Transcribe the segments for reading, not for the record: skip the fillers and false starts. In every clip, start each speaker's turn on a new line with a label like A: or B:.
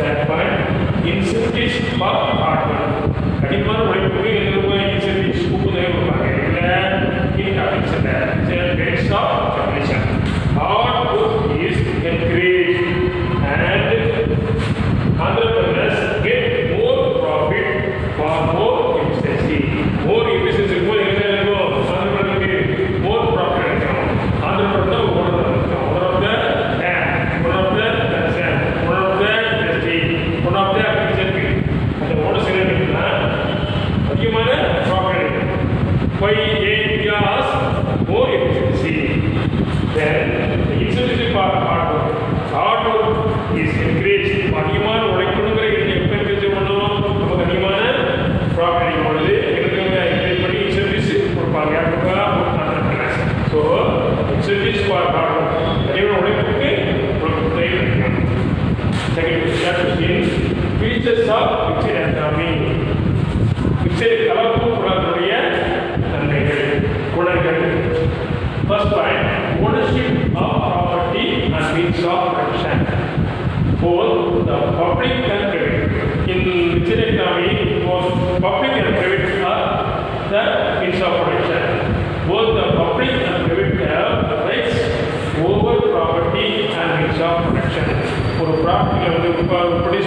A: that point, incentives for hard work. Anyone who is incentives who in based on definition. Hard work is encouraged and entrepreneurs get more profit for more efficiency. More efficiency, more profit. Entrepreneur one of the land, one of the sand, one of the testing, one of the efficiency. And what is it? Profit. Why areas more efficiency? Then the incentive for hard work. Hard work is encouraged. Paniman or economic expenditure profit incentives for entrepreneurs. So incentives for hard work. Second question, features of Xii economy. Xii colorful first point, ownership of property and means of production. Both the public and private. In Xii economy, both public and private are the means of production. Both the public and private have rights over property and means of production. For property, produce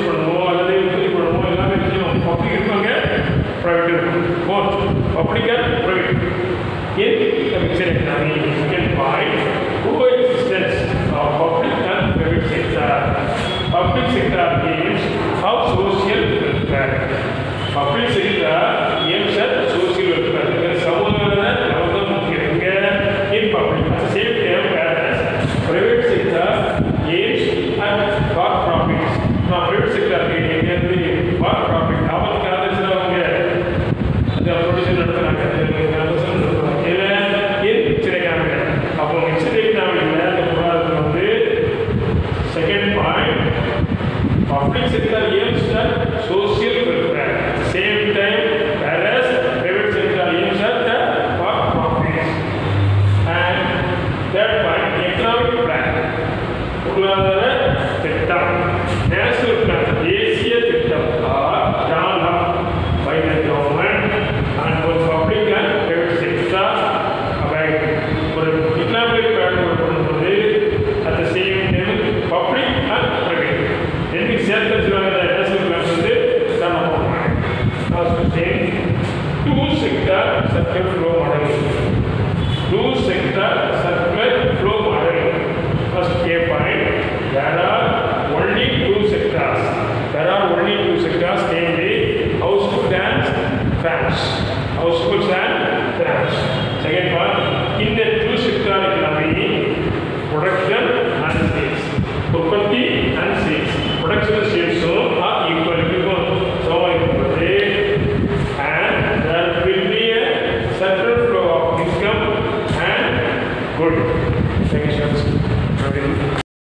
A: private, both public and private. In the Xii economy, second point, coexistence of public and private sector. Public sector aims of social welfare. Public sector aims at social welfare. There is someone in public at the same time whereas private sector aims at for profits. Now private sector aims for profit. Second point, public sector aims at social welfare. Same time, whereas private sector aims at for profits. And third point, economic plan. National plan, Asia system are drawn up by the government and both public and private sector. For economic plan, at the same time, public and private. Then we set the national plan Now, two-sector circular flow model. Two-sector circular flow model. First A point, there are only two sectors. There are only two sectors, namely household and fans. Households and fans. Second one, in the